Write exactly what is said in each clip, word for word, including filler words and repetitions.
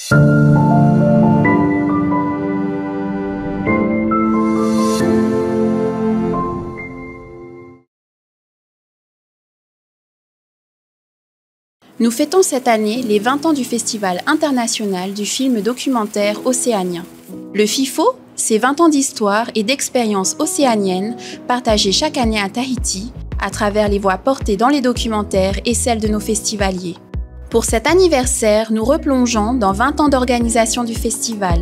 Nous fêtons cette année les vingt ans du Festival international du film documentaire océanien. Le FIFO, c'est vingt ans d'histoire et d'expériences océaniennes partagées chaque année à Tahiti à travers les voix portées dans les documentaires et celles de nos festivaliers. Pour cet anniversaire, nous replongeons dans vingt ans d'organisation du festival.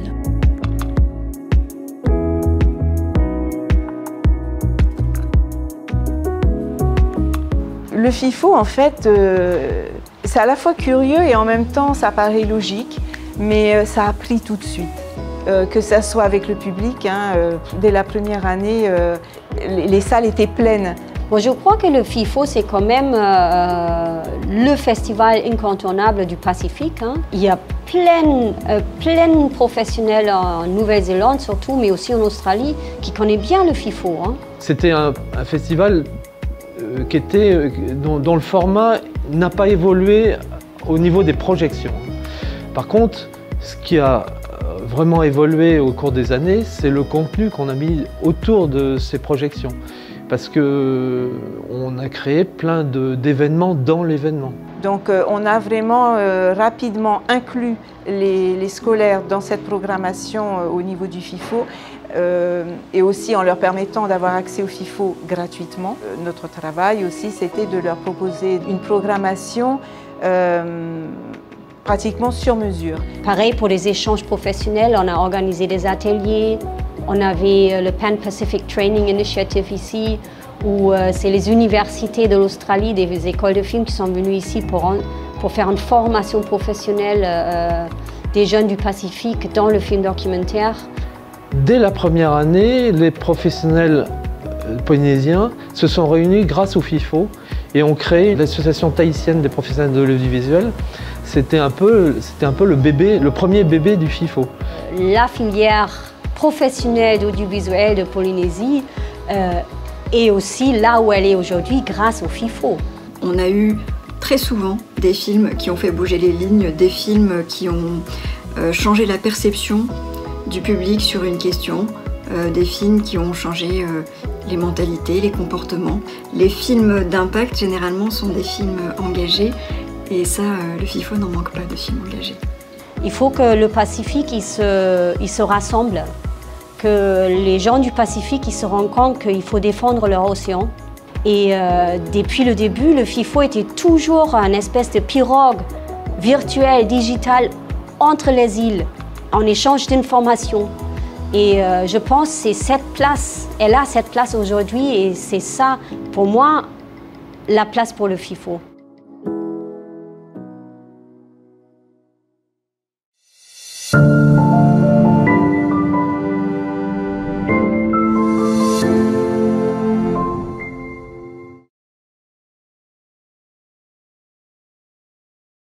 Le FIFO, en fait, euh, c'est à la fois curieux et en même temps, ça paraît logique, mais euh, ça a pris tout de suite. Euh, que ça soit avec le public, hein, euh, dès la première année, euh, les, les salles étaient pleines. Bon, je crois que le FIFO, c'est quand même euh, le festival incontournable du Pacifique. Hein. Il y a plein, euh, plein de professionnels en Nouvelle-Zélande surtout, mais aussi en Australie, qui connaissent bien le FIFO. Hein. C'était un, un festival euh, qui était, euh, dont, dont le format n'a pas évolué au niveau des projections. Par contre, ce qui a vraiment évolué au cours des années, c'est le contenu qu'on a mis autour de ces projections. Parce qu'on a créé plein d'événements dans l'événement. Donc euh, on a vraiment euh, rapidement inclus les, les scolaires dans cette programmation euh, au niveau du FIFO euh, et aussi en leur permettant d'avoir accès au FIFO gratuitement. Euh, notre travail aussi, c'était de leur proposer une programmation euh, pratiquement sur mesure. Pareil pour les échanges professionnels, on a organisé des ateliers, on avait le Pan Pacific Training Initiative ici, où euh, c'est les universités de l'Australie, des écoles de film qui sont venues ici pour, en, pour faire une formation professionnelle euh, des jeunes du Pacifique dans le film documentaire. Dès la première année, les professionnels polynésiens se sont réunis grâce au FIFO et ont créé l'association tahitienne des professionnels de l'audiovisuel. C'était un peu, c'était un peu le bébé, le premier bébé du FIFO. La filière professionnelle d'audiovisuel de Polynésie euh, est aussi là où elle est aujourd'hui grâce au FIFO. On a eu très souvent des films qui ont fait bouger les lignes, des films qui ont euh, changé la perception du public sur une question, euh, des films qui ont changé euh, les mentalités, les comportements. Les films d'impact, généralement, sont des films engagés. Et ça, le FIFO n'en manque pas de films engagés. Il faut que le Pacifique il se, il se rassemble, que les gens du Pacifique ils se rendent compte qu'il faut défendre leur océan. Et euh, depuis le début, le FIFO était toujours une espèce de pirogue virtuelle, digitale, entre les îles, en échange d'informations. Et euh, je pense que c'est cette place, elle a cette place aujourd'hui et c'est ça, pour moi, la place pour le FIFO.